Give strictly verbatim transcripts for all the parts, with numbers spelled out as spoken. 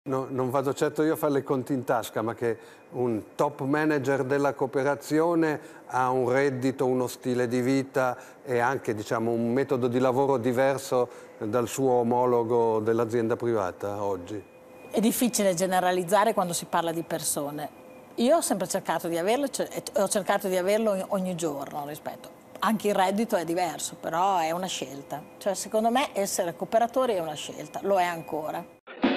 No, non vado certo io a fare le conti in tasca, ma che un top manager della cooperazione ha un reddito, uno stile di vita e anche, diciamo, un metodo di lavoro diverso dal suo omologo dell'azienda privata oggi. È difficile generalizzare quando si parla di persone. Io ho sempre cercato di averlo e ho cercato di averlo ogni giorno rispetto. Anche il reddito è diverso, però è una scelta. Cioè, secondo me essere cooperatori è una scelta, lo è ancora.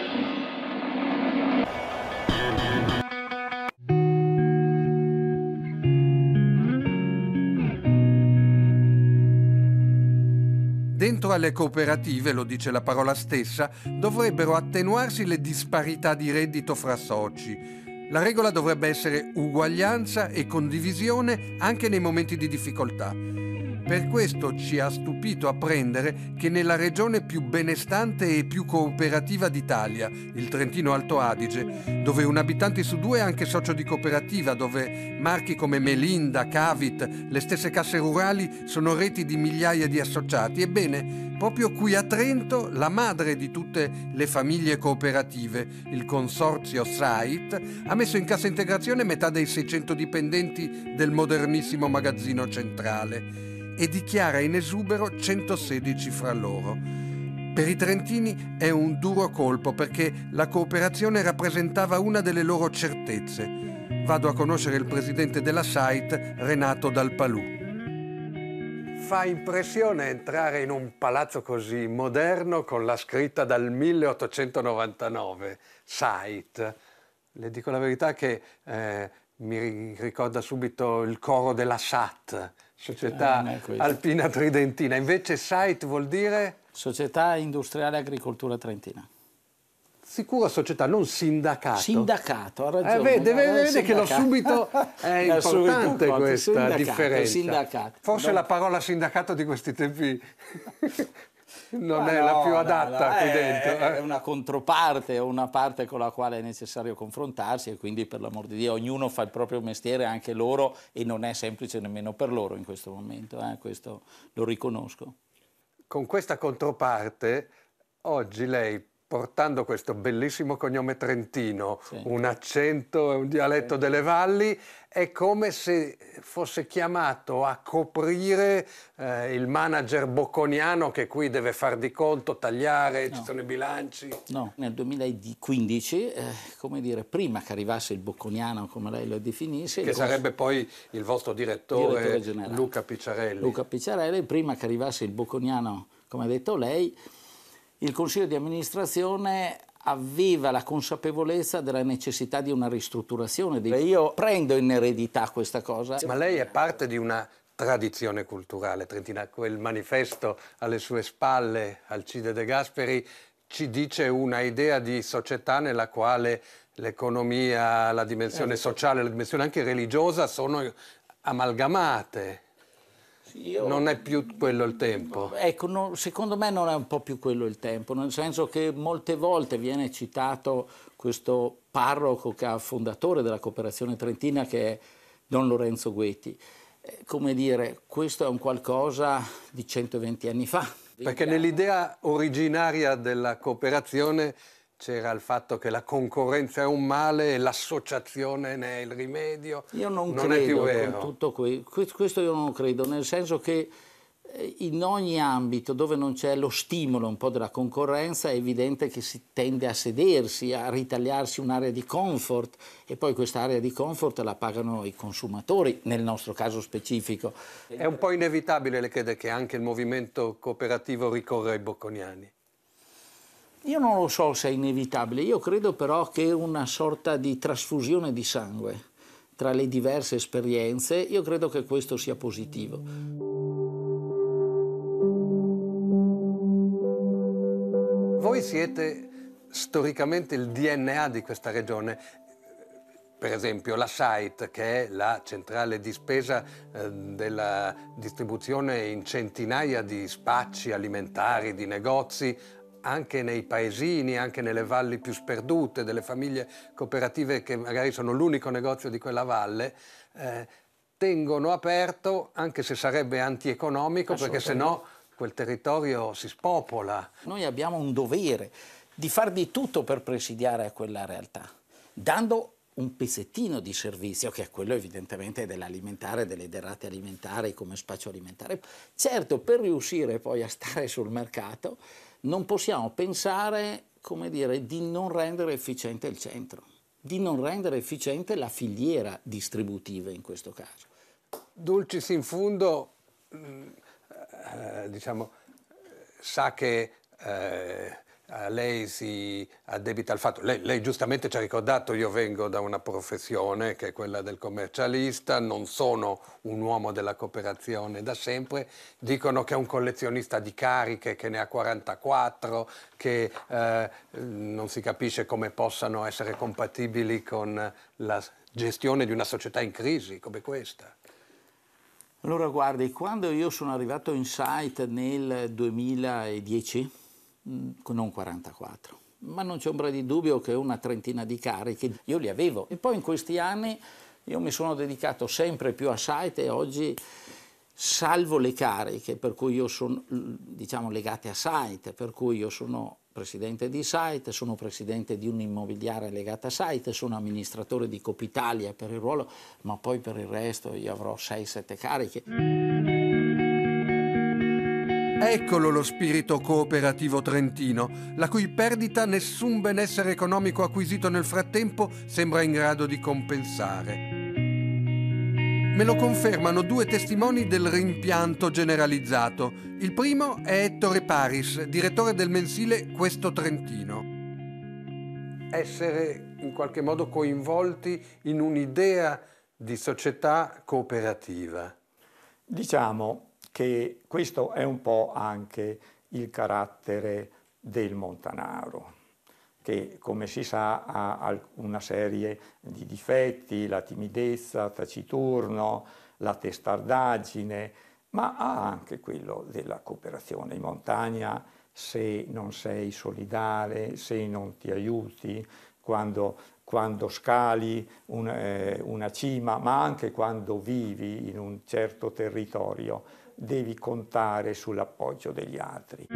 Dentro alle cooperative, lo dice la parola stessa, dovrebbero attenuarsi le disparità di reddito fra soci. La regola dovrebbe essere uguaglianza e condivisione anche nei momenti di difficoltà. Per questo ci ha stupito apprendere che nella regione più benestante e più cooperativa d'Italia, il Trentino Alto Adige, dove un abitante su due è anche socio di cooperativa, dove marchi come Melinda, Cavit, le stesse casse rurali sono reti di migliaia di associati, ebbene, proprio qui a Trento, la madre di tutte le famiglie cooperative, il consorzio SAIT, ha messo in cassa integrazione metà dei seicento dipendenti del modernissimo magazzino centrale e dichiara in esubero centosedici fra loro. Per i trentini è un duro colpo perché la cooperazione rappresentava una delle loro certezze. Vado a conoscere il presidente della SAIT, Renato Dalpalù. Fa impressione entrare in un palazzo così moderno con la scritta dal milleottocentonovantanove, SAIT. Le dico la verità che eh, mi ricorda subito il coro della S A T, Società eh, Alpina Tridentina. Invece SAIT vuol dire? Società Industriale Agricoltura Trentina. Sicuro società, non sindacato. Sindacato, ha ragione. Eh, vede, no, vede che sindacato. l'ho subito... È importante subito questa sindacato, differenza. Sindacato. Forse no. la parola sindacato di questi tempi non Ma è no, la più no, adatta no, qui è, dentro. È una controparte, è una parte con la quale è necessario confrontarsi e quindi, per l'amor di Dio, ognuno fa il proprio mestiere, anche loro, e non è semplice nemmeno per loro in questo momento, eh, questo lo riconosco. Con questa controparte, oggi lei, portando questo bellissimo cognome trentino, sì, un accento e un dialetto sì, delle valli, è come se fosse chiamato a coprire eh, il manager bocconiano che qui deve far di conto, tagliare, no, ci sono i bilanci. No, nel duemilaquindici, eh, come dire, prima che arrivasse il bocconiano, come lei lo definisce... Che sarebbe poi il vostro direttore, direttore generale, Luca Picciarelli. Luca Picciarelli, prima che arrivasse il bocconiano, come ha detto lei, il Consiglio di amministrazione aveva la consapevolezza della necessità di una ristrutturazione. Io prendo in eredità questa cosa. Ma lei è parte di una tradizione culturale trentina. Quel manifesto alle sue spalle, Alcide De Gasperi, ci dice una idea di società nella quale l'economia, la dimensione sociale, la dimensione anche religiosa sono amalgamate. Io, non è più quello il tempo. Ecco, no, secondo me non è un po' più quello il tempo, nel senso che molte volte viene citato questo parroco, che è fondatore della cooperazione trentina, che è Don Lorenzo Guetti. Eh, come dire, questo è un qualcosa di centoventi anni fa. Perché nell'idea originaria della cooperazione c'era il fatto che la concorrenza è un male e l'associazione ne è il rimedio. Io non, non credo è più con vero. tutto questo, questo io non credo, nel senso che in ogni ambito dove non c'è lo stimolo un po' della concorrenza è evidente che si tende a sedersi, a ritagliarsi un'area di comfort, e poi questa area di comfort la pagano i consumatori, nel nostro caso specifico. È un po' inevitabile, le crede, che anche il movimento cooperativo ricorra ai bocconiani? Io non lo so se è inevitabile, io credo però che una sorta di trasfusione di sangue tra le diverse esperienze, io credo che questo sia positivo. Voi siete storicamente il D N A di questa regione. Per esempio la SAIT, che è la centrale di spesa eh, della distribuzione in centinaia di spacci alimentari, di negozi, anche nei paesini, anche nelle valli più sperdute, delle famiglie cooperative che magari sono l'unico negozio di quella valle, eh, tengono aperto, anche se sarebbe antieconomico, perché sennò quel territorio si spopola. Noi abbiamo un dovere di far di tutto per presidiare a quella realtà, dando un pezzettino di servizio, che è quello evidentemente dell'alimentare, delle derrate alimentari come spazio alimentare. Certo, per riuscire poi a stare sul mercato non possiamo pensare, come dire, di non rendere efficiente il centro, di non rendere efficiente la filiera distributiva in questo caso. Dulcis in fundo, eh, diciamo, sa che eh, a lei si addebita al fatto, lei, lei giustamente ci ha ricordato, io vengo da una professione che è quella del commercialista, non sono un uomo della cooperazione da sempre, dicono che è un collezionista di cariche, che ne ha quarantaquattro, che eh, non si capisce come possano essere compatibili con la gestione di una società in crisi come questa. Allora guardi, quando io sono arrivato in Site nel duemiladieci, non quarantaquattro, ma non c'è ombra di dubbio che una trentina di cariche io li avevo, e poi in questi anni io mi sono dedicato sempre più a Site e oggi, salvo le cariche per cui io sono, diciamo, legate a Site, per cui io sono presidente di Site, sono presidente di un'immobiliare legata a Site, sono amministratore di Copitalia per il ruolo, ma poi per il resto io avrò sei sette cariche. Eccolo lo spirito cooperativo trentino, la cui perdita nessun benessere economico acquisito nel frattempo sembra in grado di compensare. Me lo confermano due testimoni del rimpianto generalizzato. Il primo è Ettore Paris, direttore del mensile Questo Trentino. Essere in qualche modo coinvolti in un'idea di società cooperativa. Diciamo che questo è un po' anche il carattere del montanaro, che come si sa ha una serie di difetti, la timidezza, taciturno, la testardaggine, ma ha anche quello della cooperazione. In montagna, se non sei solidale, se non ti aiuti, quando, quando scali un, eh, una cima, ma anche quando vivi in un certo territorio, devi contare sull'appoggio degli altri.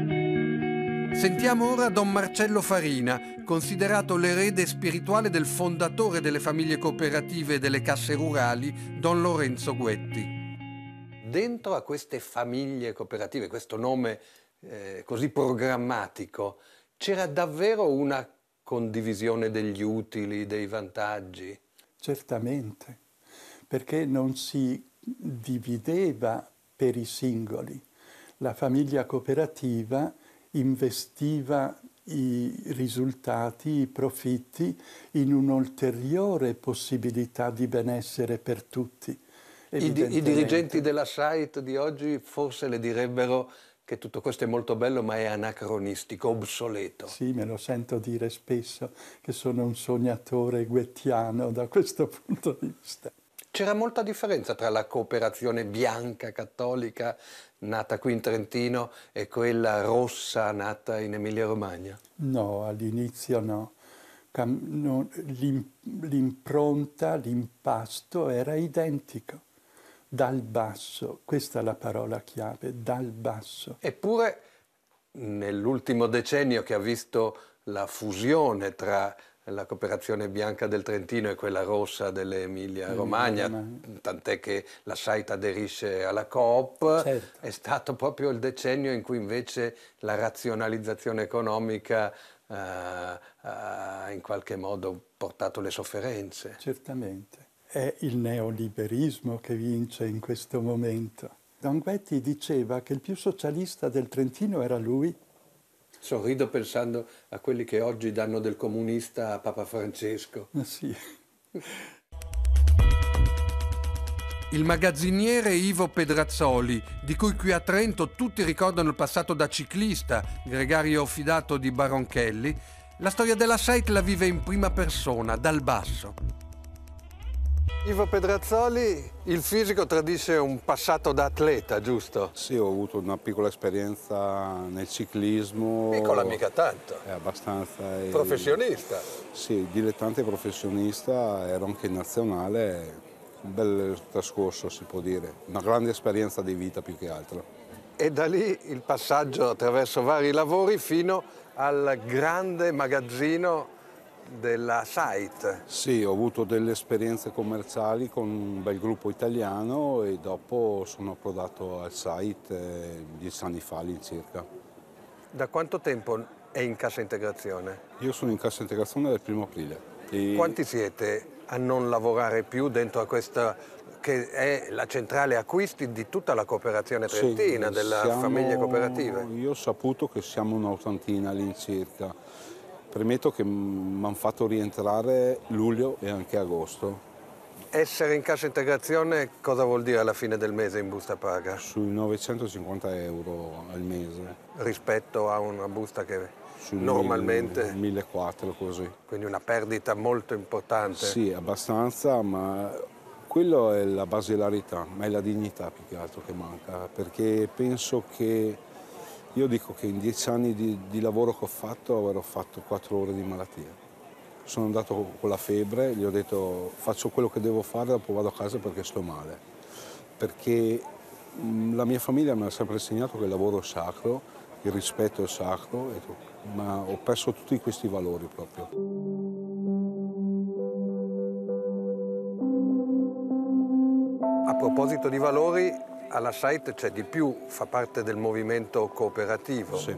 Sentiamo ora Don Marcello Farina, considerato l'erede spirituale del fondatore delle famiglie cooperative e delle casse rurali, Don Lorenzo Guetti. Dentro a queste famiglie cooperative, questo nome eh, così programmatico, c'era davvero una condivisione degli utili, dei vantaggi? Certamente, perché non si divideva per i singoli. La famiglia cooperativa investiva i risultati, i profitti in un'ulteriore possibilità di benessere per tutti. I, di, I dirigenti della Site di oggi forse le direbbero che tutto questo è molto bello ma è anacronistico, obsoleto. Sì, me lo sento dire spesso, che sono un sognatore guettiano da questo punto di vista. C'era molta differenza tra la cooperazione bianca cattolica nata qui in Trentino e quella rossa nata in Emilia-Romagna? No, all'inizio no. no l'impronta, l'impasto era identico, dal basso. Questa è la parola chiave, dal basso. Eppure nell'ultimo decennio che ha visto la fusione tra la cooperazione bianca del Trentino e quella rossa dell'Emilia-Romagna, tant'è che la Site aderisce alla Coop, certo. È stato proprio il decennio in cui invece la razionalizzazione economica uh, ha in qualche modo portato le sofferenze. Certamente. È il neoliberismo che vince in questo momento. Don Guetti diceva che il più socialista del Trentino era lui. Sorrido pensando a quelli che oggi danno del comunista a Papa Francesco. Ah, sì. Il magazziniere Ivo Pedrazzoli, di cui qui a Trento tutti ricordano il passato da ciclista, gregario fidato di Baronchelli, la storia della Site la vive in prima persona, dal basso. Ivo Pedrazzoli, il fisico tradisce un passato da atleta, giusto? Sì, ho avuto una piccola esperienza nel ciclismo. Piccola mica tanto. È abbastanza. Professionista? Sì, dilettante professionista, ero anche in nazionale, un bel trascorso si può dire, una grande esperienza di vita più che altro. E da lì il passaggio attraverso vari lavori fino al grande magazzino della Site. Sì, ho avuto delle esperienze commerciali con un bel gruppo italiano e dopo sono approdato al Site eh, dieci anni fa all'incirca. Da quanto tempo è in cassa integrazione? Io sono in cassa integrazione dal primo aprile. E... Quanti siete a non lavorare più dentro a questa che è la centrale acquisti di tutta la cooperazione trentina, sì, della siamo... famiglie cooperative? Io ho saputo che siamo un'ottantina all'incirca. Premetto che mi hanno fatto rientrare luglio e anche agosto. Essere in cassa integrazione cosa vuol dire alla fine del mese in busta paga? Sui novecentocinquanta euro al mese. Rispetto a una busta che Sui normalmente... millequattrocento così. Quindi una perdita molto importante. Sì, abbastanza, ma quello è la basilarità, ma è la dignità più che altro che manca, perché penso che... Io dico che in dieci anni di, di lavoro che ho fatto avrò fatto quattro ore di malattia. Sono andato con la febbre, gli ho detto faccio quello che devo fare, dopo vado a casa perché sto male. Perché mh, la mia famiglia mi ha sempre insegnato che il lavoro è sacro, il rispetto è sacro, e ma ho perso tutti questi valori proprio. A proposito di valori, alla Site c'è di più, fa parte del movimento cooperativo. Sì,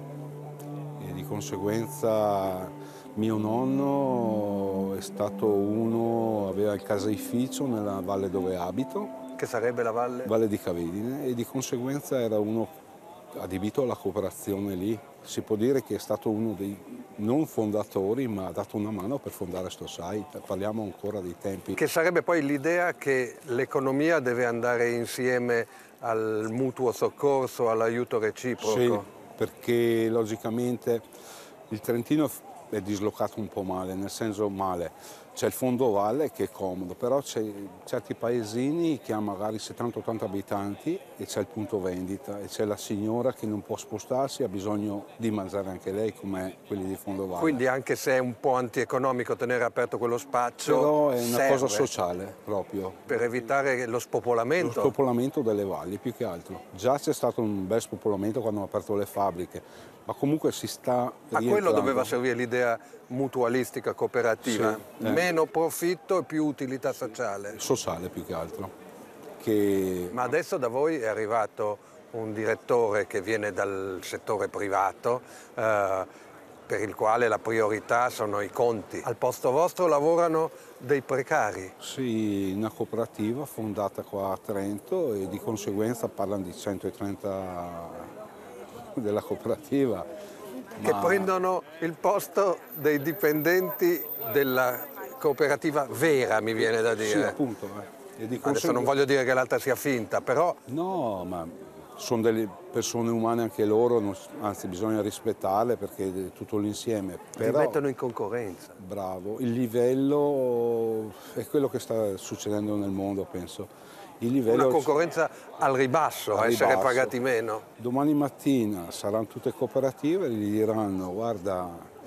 e di conseguenza mio nonno è stato uno, aveva il caseificio nella valle dove abito. Che sarebbe la valle? Valle di Cavedine, e di conseguenza era uno adibito alla cooperazione lì. Si può dire che è stato uno dei non fondatori, ma ha dato una mano per fondare sto Site. Parliamo ancora dei tempi. Che sarebbe poi l'idea che l'economia deve andare insieme al mutuo soccorso, all'aiuto reciproco. Sì, perché logicamente il Trentino è dislocato un po' male, nel senso male. C'è il fondovalle che è comodo, però c'è certi paesini che hanno magari settanta ottanta abitanti e c'è il punto vendita e c'è la signora che non può spostarsi, ha bisogno di mangiare anche lei come quelli di fondovalle. Quindi anche se è un po' antieconomico tenere aperto quello spazio, però è una serve cosa sociale proprio. Per evitare lo spopolamento. Lo spopolamento delle valli più che altro. Già c'è stato un bel spopolamento quando hanno aperto le fabbriche, ma comunque si sta rientrando. A quello doveva servire l'idea mutualistica cooperativa, sì, eh. meno profitto e più utilità sociale. Sociale più che altro. Che... Ma adesso da voi è arrivato un direttore che viene dal settore privato, eh, per il quale la priorità sono i conti. Al posto vostro lavorano dei precari? Sì, una cooperativa fondata qua a Trento e di conseguenza parlano di centotrenta della cooperativa. Che ma... prendono il posto dei dipendenti della cooperativa vera, mi viene da dire. Sì, appunto. Eh. E di Adesso conseguenza... non voglio dire che l'altra sia finta, però... No, ma sono delle persone umane anche loro, non... anzi bisogna rispettarle perché è tutto l'insieme. Però... Li mettono in concorrenza. Bravo, il livello è quello che sta succedendo nel mondo, penso. Il livello... Una concorrenza al ribasso, al essere ribasso. pagati meno. Domani mattina saranno tutte cooperative e gli diranno guarda,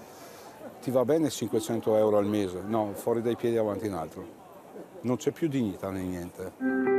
ti va bene cinquecento euro al mese? No, fuori dai piedi avanti in altro. Non c'è più dignità né niente.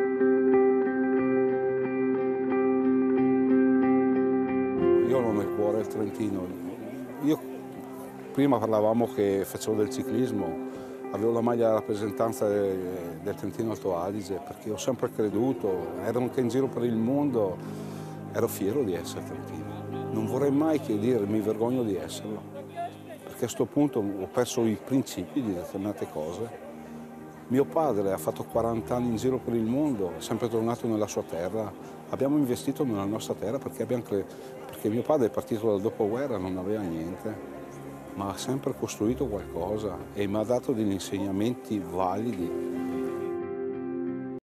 Io ho nel cuore il Trentino. Io prima parlavamo che facevo del ciclismo. Avevo la maglia della rappresentanza del, del Trentino Alto Adige perché ho sempre creduto, ero anche in giro per il mondo, ero fiero di essere trentino. Non vorrei mai che dire mi vergogno di esserlo, perché a questo punto ho perso i principi di determinate cose. Mio padre ha fatto quaranta anni in giro per il mondo, è sempre tornato nella sua terra. Abbiamo investito nella nostra terra perché, abbiamo cre... perché mio padre è partito dal dopoguerra, non aveva niente. Ma ha sempre costruito qualcosa e mi ha dato degli insegnamenti validi